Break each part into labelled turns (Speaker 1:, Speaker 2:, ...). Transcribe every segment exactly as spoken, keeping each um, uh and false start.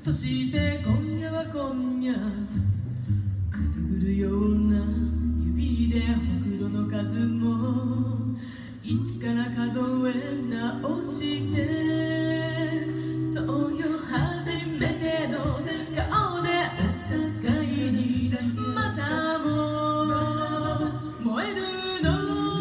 Speaker 1: そして今夜は今夜くすぐるような指でほくろの数も一から数え直してそうよ初めての顔でお互いにまたも燃えるの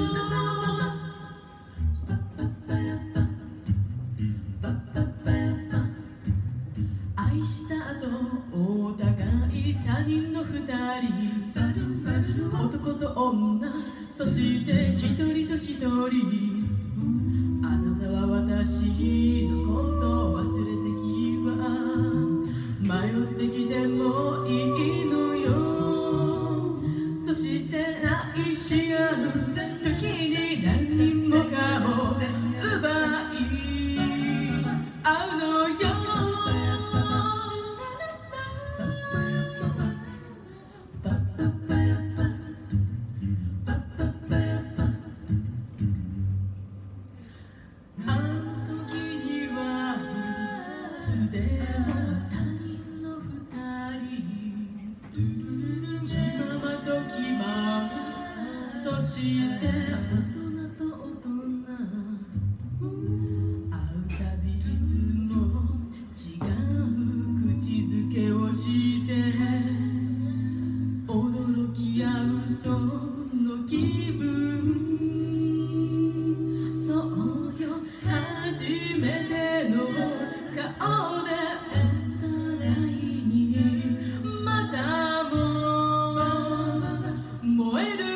Speaker 1: 愛した後お互い他人の二人男と女そして一人と一人あなたは私のことを忘れてきは迷ってきてもいいのよそして愛し合う時に何もかも奪い合うのよそして大人と大人会うたびいつも違う口づけをして驚き合うその気分そうよ初めての顔でお互いにまたも燃える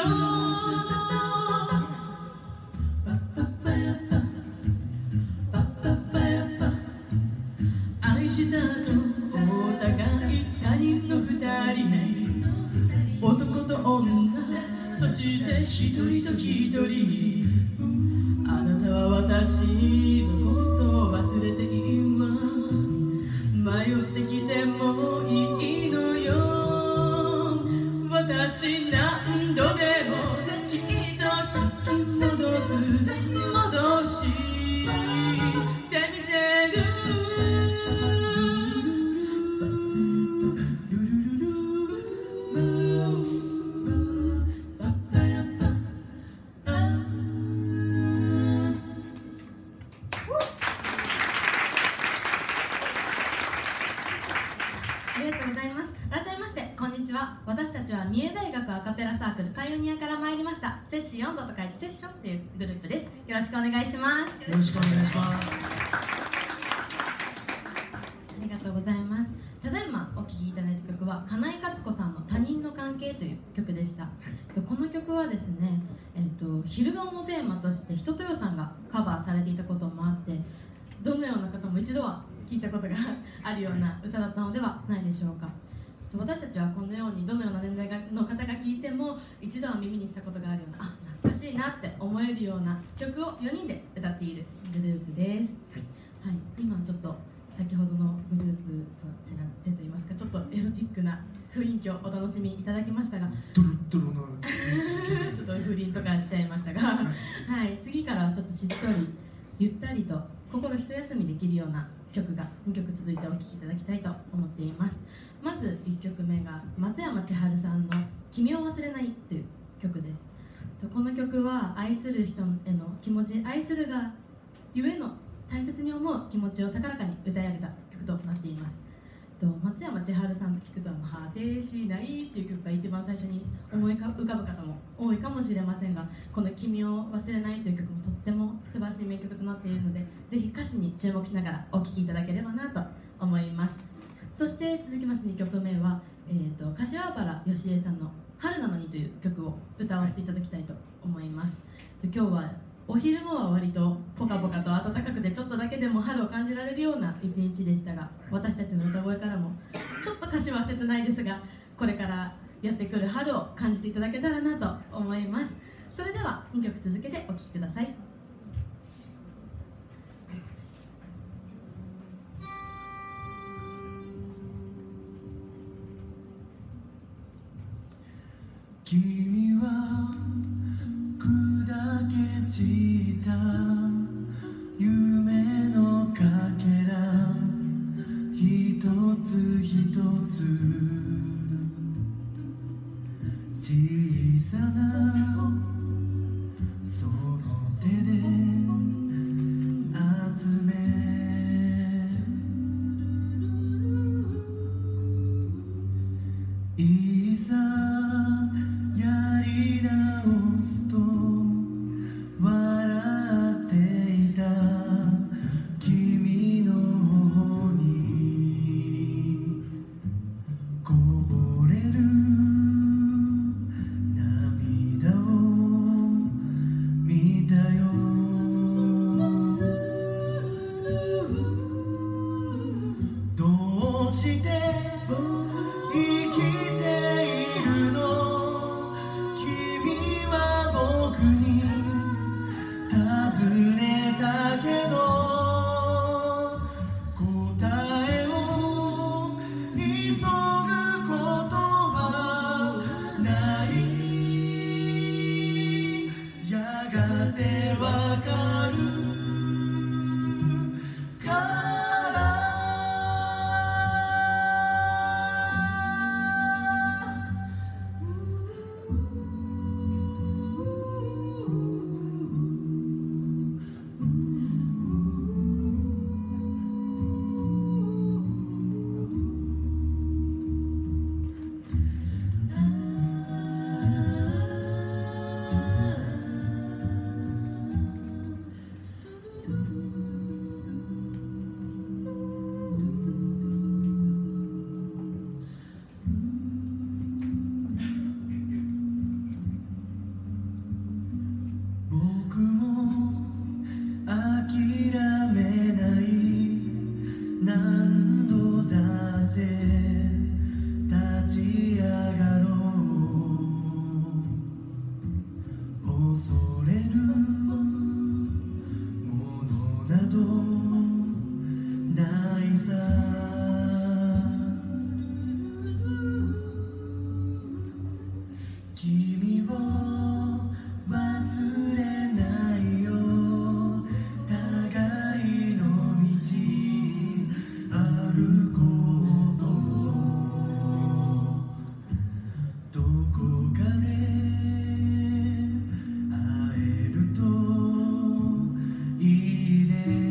Speaker 1: 愛した後お互い他人の二人男と女そして一人と一人あなたは私のことを忘れていいわ迷ってきてもいいのよ私何度でもきっと引き戻す戻してみせるありがとうございます。改めましてこんにちは。私たちは三重大学アカペラサークルパイオニアから参りましたセッションと書いてセッションというグループです。よろしくお願いします。
Speaker 2: よろしくお願いします。
Speaker 1: ありがとうございます。ただいまお聴きいただいた曲は金井勝子さんの他人の関係という曲でした。この曲はですね、えっと、昼顔のテーマとして一豊さんがカバーされていたこともあってどのような方も一度は聞いたことがあるような歌だったのではないでしょうか。私たちはこのようにどのような年代の方が聴いても一度は耳にしたことがあるようなあ懐かしいなって思えるような曲をよにんで歌っているグループです、はいはい、今ちょっと先ほどのグループと違ってといいますかちょっとエロチックな雰囲気をお楽しみいただきましたが
Speaker 2: ドロッドロの
Speaker 1: ちょっと不倫とかしちゃいましたが、はい、次からはちょっとしっとりゆったりと心一休みできるような曲がにきょく続いてお聴きいただきたいと思っています。まずいっきょくめが松山千春さんの「君を忘れない」という曲です。この曲は愛する人への気持ち愛するがゆえの大切に思う気持ちを高らかに歌い上げた曲となっています。松山千春さんと聞くと「果てしない」っていう曲が一番最初に思い浮かぶ方も多いかもしれませんがこの「君を忘れない」という曲もとっても素晴らしい名曲となっているのでぜひ歌詞に注目しながらお聴きいただければなと思います。そして続きますにきょくめは、えー、と柏原芳恵さんの「春なのに」という曲を歌わせていただきたいと思います。今日はお昼間は割とポカポカと暖かくてちょっとだけでも春を感じられるような一日でしたが私たちの歌声からもちょっと歌詞は切ないですがこれからやってくる春を感じていただけたらなと思います。それではにきょく続けてお聴きください。
Speaker 2: 君は砕け散った夢のかけら一ないさ。君を忘れないよ。互いの道歩こうと。どこかで会えるといいね。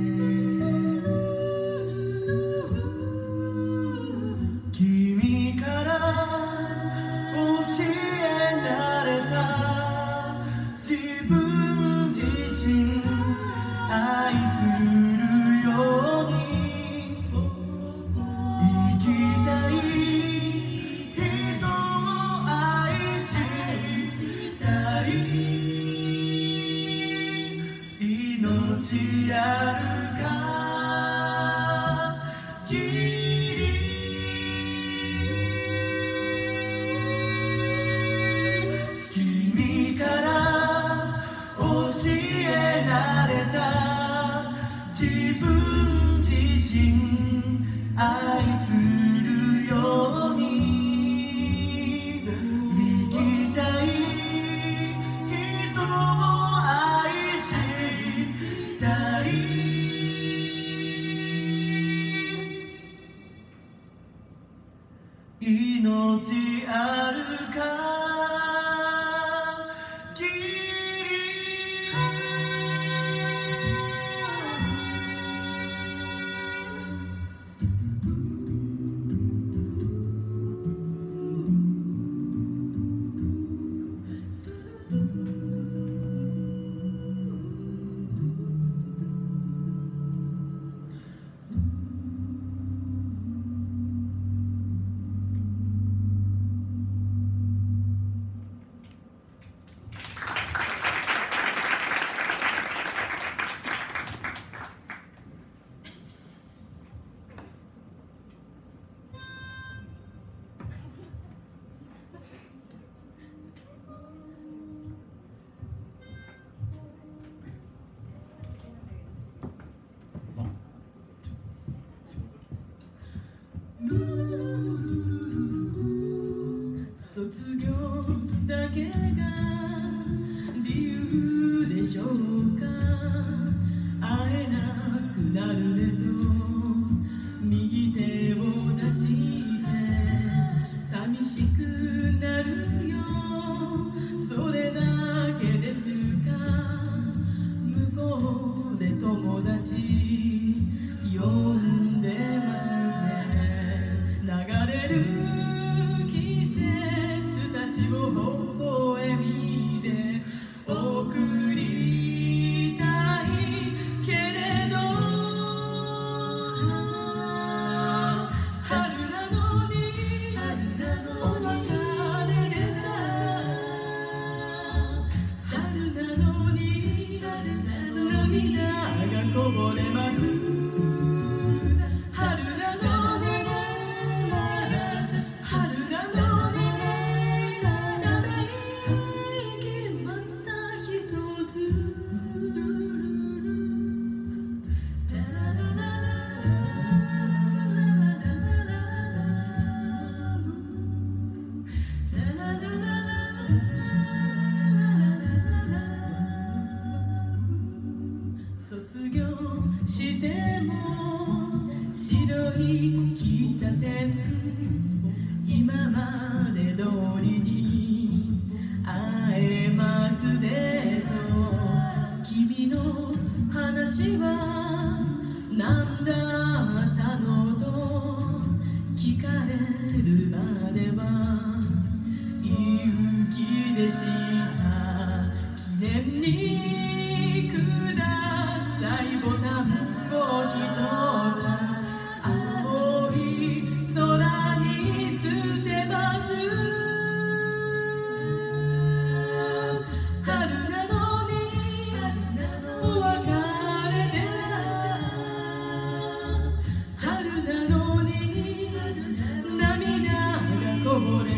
Speaker 2: 君から教えられた自分自身愛するように生きたい。人を愛したい。命ある限り君から教えられた自分自身愛するように生きたい。人を愛したい。命ある限り。
Speaker 1: 卒業だけが理由でしょうか。会えなくなるねと右手を出して寂しくなるよ。それだけですか。向こうで友達呼んでますね。流れる微笑みで送りたいけれど、春なのにお別れでさ。春なのに涙がこぼれます。卒業しても白い喫茶店今まで通りに会えますねと。君の話は何だったのと聞かれるまでは勇気でした記念にくださいボタンをひとつ青い空に捨てます。春なのにお別れでさ。春なのに涙がこぼれ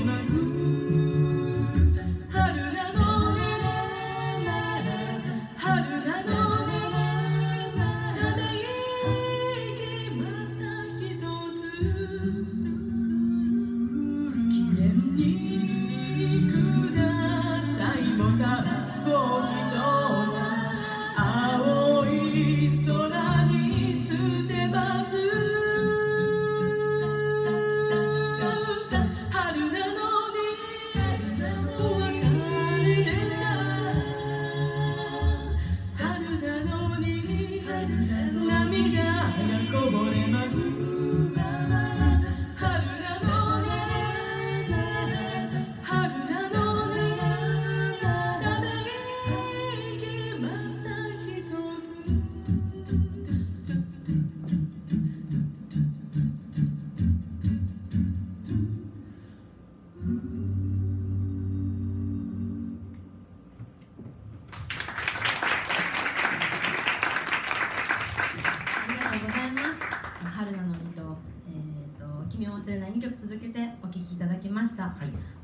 Speaker 1: 涙がこぼれます春なのね春なのねため息また一つ春なのにと、えーと、君を忘れないにきょく続けてお聴きいただきました。はい、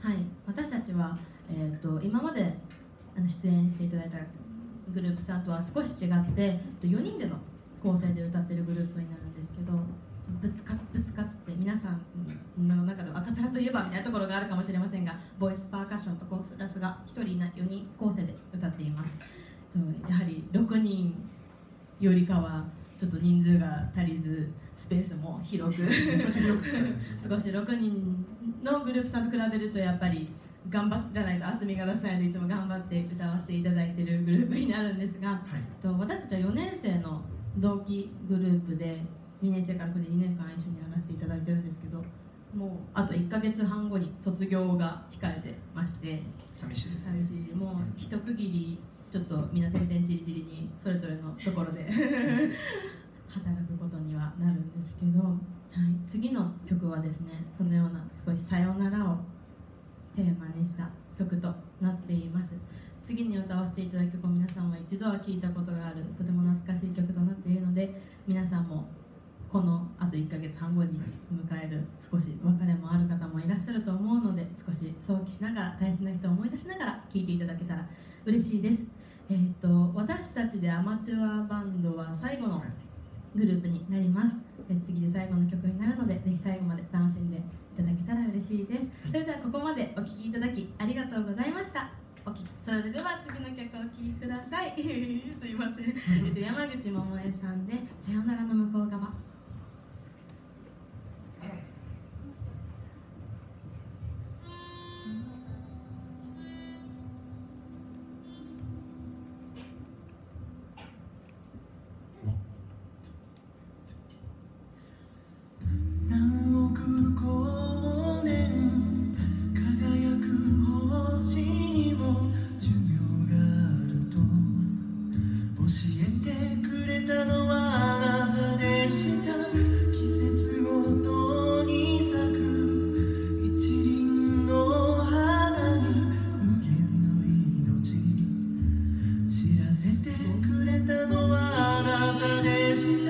Speaker 1: はい、私たちは、えーと、今まであの出演していただいたグループさんとは少し違ってよにんでの構成で歌ってるグループになるんですけど、ぶつかつぶつかつって皆さんの中でアカペラといえばみたいなところがあるかもしれませんが、ボイスパーカッションとコーラスがひとりよにん構成で歌っています。やはりろくにんよりかはちょっと人数が足りずスペースも広く少しろくにんのグループさんと比べるとやっぱり頑張らないと厚みが出せないのでいつも頑張って歌わせていただいているグループになるんですが、はい、と私たちはよねん生の同期グループでにねん生からくねんにねんかん一緒にやらせていただいてるんですけど、もうあといっかげつはんごに卒業が控えてまして
Speaker 2: 寂しいですね。
Speaker 1: 寂しい、もう一区切りちょっとみんな点々ちりちりにそれぞれのところで働くことにはなるんですけど、はい、次の曲はですね、そのような少しさよならをテーマにした曲となっています。次に歌わせていただく曲を皆さんも一度は聴いたことがあるとても懐かしい曲となっているので、皆さんもこのあといっかげつはんごに迎える少し別れもある方もいらっしゃると思うので、少し想起しながら大切な人を思い出しながら聴いていただけたら嬉しいです。えー、と私たちでアマチュアバンドは最後のグループになります。で次で最後の曲になるので、ぜひ最後まで楽しんでいただけたら嬉しいです。それではここまでお聴きいただきありがとうございました。おきそれでは次の曲をお聴きください。すいません。えっと山口百恵さんで「さよならの向こう側」。
Speaker 2: 何億光年輝く星にも寿命があると教えてくれたのはあなたでした。季節ごとに咲く一輪の花に無限の命知らせてくれたのはあなたでした。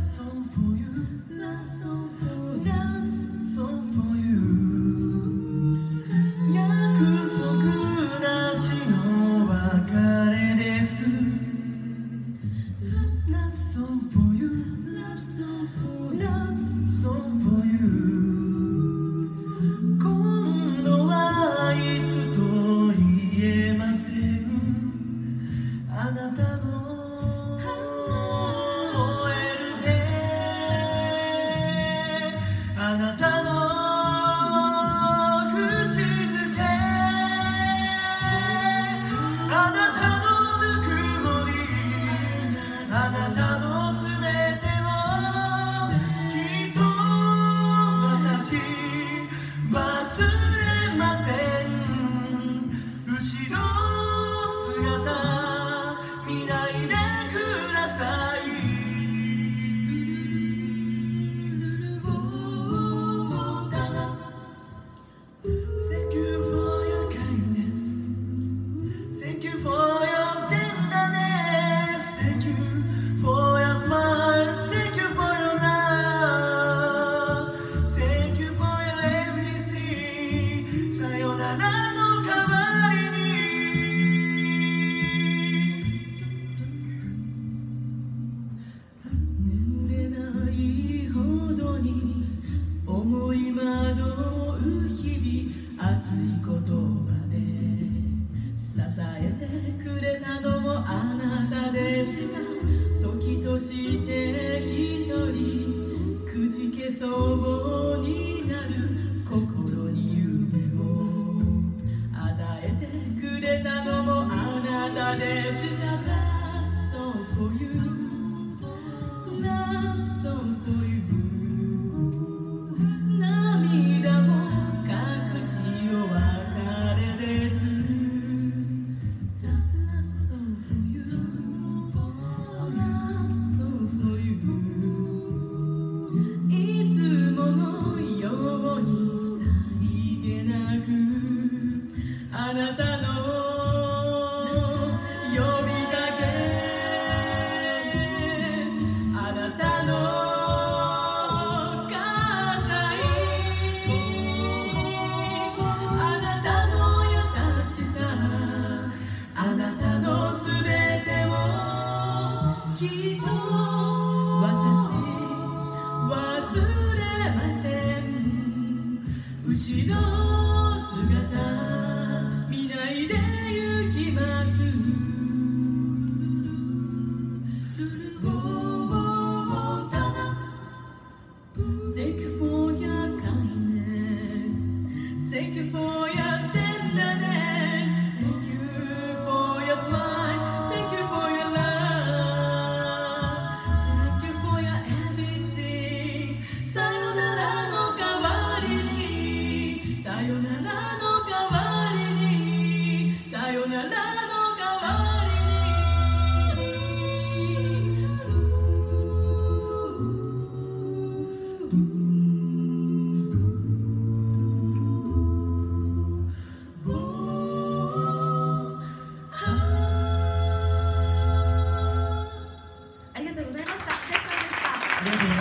Speaker 2: して一人くじけそうになる心に夢を与えてくれたのもあなたでした。 So for you
Speaker 1: と私忘れません後ろ姿見ないで行きますボーボーボータナ Thank you for your kindness Thank you for your tenderness Thank you for your smile Thank you for your love Thank you for your everything さよならの代わりにさよならの代わりにさよならの代わりありがとうございました。ジェシカでした。